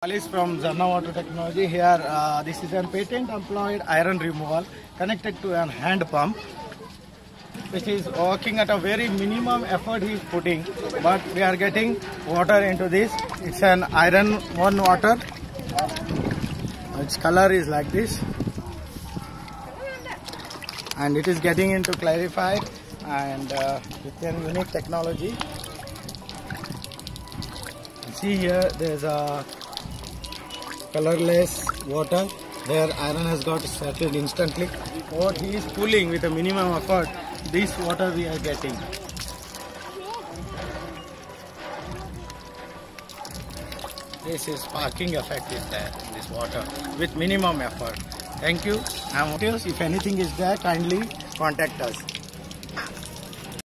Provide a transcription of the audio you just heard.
Alice from Zarna Water Technology here. This is a patent employed iron removal connected to an hand pump, which is working at a very minimum effort he is putting, but we are getting water into this. It's an iron one water. Its color is like this, and it is getting into Clarifier and with a unique technology. See here, there's a colorless water. There iron has got settled instantly. What he is pulling with a minimum effort, this water we are getting. This is sparking effect is there in this water with minimum effort. Thank you. If anything is there, kindly contact us.